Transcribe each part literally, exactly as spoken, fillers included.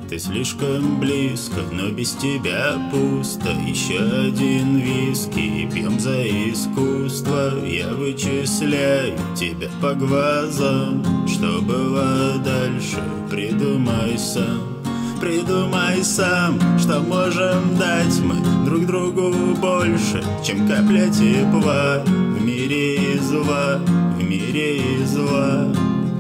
Ты слишком близко, но без тебя пусто. Еще один виски, пьем за искусство. Я вычисляю тебя по глазам. Что было дальше, придумай сам. Придумай сам, что можем дать мы друг другу больше, чем капля тепла в мире и зла, в мире и зла.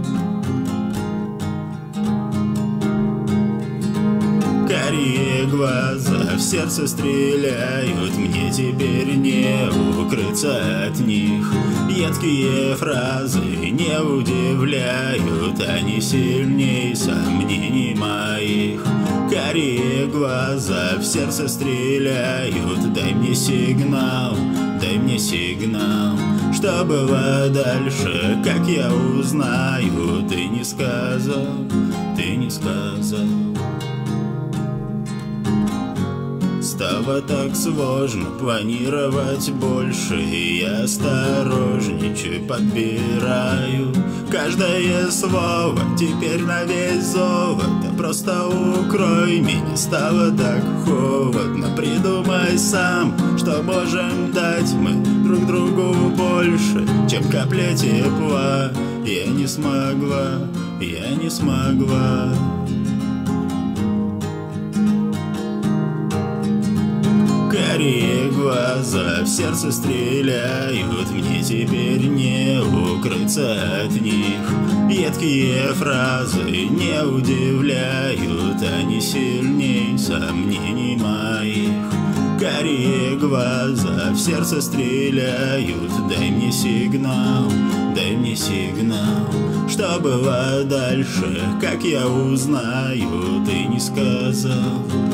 Карие глаза в сердце стреляют, мне теперь не укрыться от них. Едкие фразы не удивляют, они сильней сомнений моих. Карие глаза в сердце стреляют, дай мне сигнал, дай мне сигнал. Что было дальше, как я узнаю, ты не сказал, ты не сказал. Стало так сложно планировать больше, и я осторожничаю, подбираю каждое слово, теперь на весь золото. Просто укрой меня, стало так холодно. Придумай сам, что можем дать мы друг другу больше, чем капля тепла. Я не смогла, я не смогла. Карие глаза в сердце стреляют, мне теперь не укрыться от них. Едкие фразы не удивляют, они сильней сомнений моих. Карие глаза в сердце стреляют, дай мне сигнал, дай мне сигнал. Что было дальше, как я узнаю, ты не сказал.